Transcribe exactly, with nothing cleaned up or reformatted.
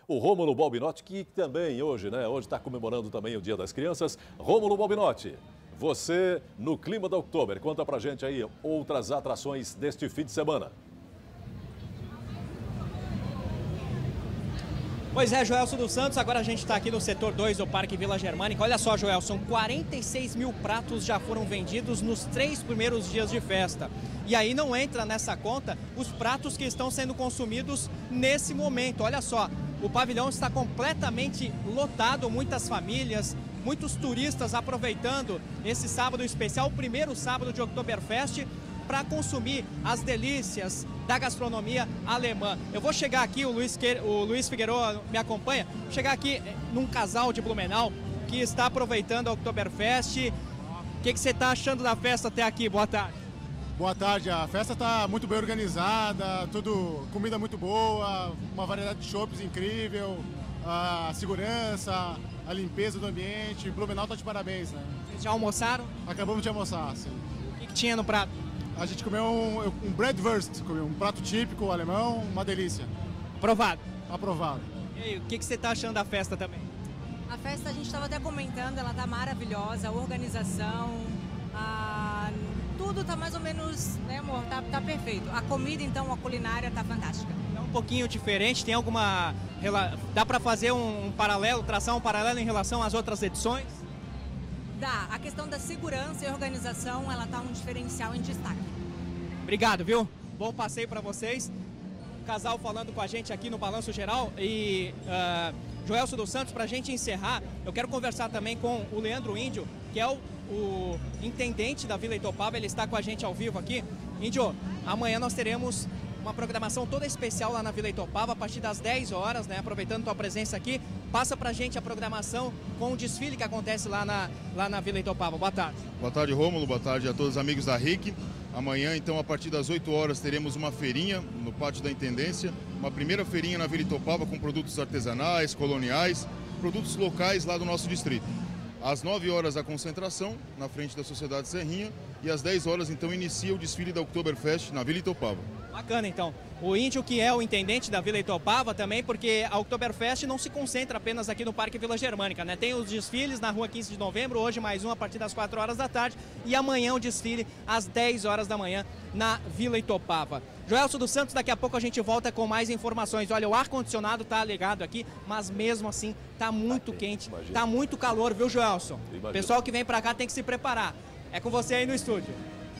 o Rômulo Balbinotti, que também hoje, né, hoje está comemorando também o Dia das Crianças. Rômulo Balbinotti, você no clima da Oktober, conta pra gente aí outras atrações deste fim de semana. Pois é, Joelson dos Santos, agora a gente está aqui no setor dois do Parque Vila Germânica. Olha só, Joelson, quarenta e seis mil pratos já foram vendidos nos três primeiros dias de festa. E aí não entra nessa conta os pratos que estão sendo consumidos nesse momento. Olha só, o pavilhão está completamente lotado, muitas famílias, muitos turistas aproveitando esse sábado especial, o primeiro sábado de Oktoberfest, para consumir as delícias da gastronomia alemã. Eu vou chegar aqui, o Luiz, o Luiz Figueiredo me acompanha, chegar aqui num casal de Blumenau que está aproveitando a Oktoberfest. O que, que você está achando da festa até aqui? Boa tarde. Boa tarde, a festa está muito bem organizada, tudo, comida muito boa, uma variedade de chopps incrível, a segurança, a limpeza do ambiente. Blumenau está de parabéns, né? Vocês já almoçaram? Acabamos de almoçar, sim. O que, que tinha no prato? A gente comeu um, um Bratwurst, comeu um prato típico alemão, uma delícia. Aprovado? Aprovado. E aí, o que, que você está achando da festa também? A festa, a gente estava até comentando, ela está maravilhosa, a organização, a... tudo está mais ou menos, né, amor, tá, tá perfeito. A comida, então, a culinária está fantástica. É um pouquinho diferente, tem alguma... dá para fazer um, um paralelo, traçar um paralelo em relação às outras edições? Dá. A questão da segurança e organização, ela tá um diferencial em destaque. Obrigado, viu? Bom passeio para vocês. O casal falando com a gente aqui no Balanço Geral e uh, Joelson dos Santos, para a gente encerrar, eu quero conversar também com o Leandro Índio, que é o, o intendente da Vila Itopava, ele está com a gente ao vivo aqui. Índio, amanhã nós teremos uma programação toda especial lá na Vila Itopava, a partir das dez horas, né? Aproveitando tua presença aqui, passa pra gente a programação com o desfile que acontece lá na, lá na Vila Itopava. Boa tarde. Boa tarde, Rômulo. Boa tarde a todos os amigos da R I C. Amanhã, então, a partir das oito horas, teremos uma feirinha no pátio da Intendência. Uma primeira feirinha na Vila Itopava com produtos artesanais, coloniais, produtos locais lá do nosso distrito. Às nove horas, a concentração na frente da Sociedade Serrinha. E às dez horas, então, inicia o desfile da Oktoberfest na Vila Itopava. Bacana, então. O Índio, que é o intendente da Vila Itopava também, porque a Oktoberfest não se concentra apenas aqui no Parque Vila Germânica, né? Tem os desfiles na rua quinze de novembro, hoje mais um a partir das quatro horas da tarde e amanhã o desfile às dez horas da manhã na Vila Itopava. Joelson dos Santos, daqui a pouco a gente volta com mais informações. Olha, o ar-condicionado tá ligado aqui, mas mesmo assim tá muito quente, tá muito calor, viu, Joelson? O pessoal que vem pra cá tem que se preparar. É com você aí no estúdio.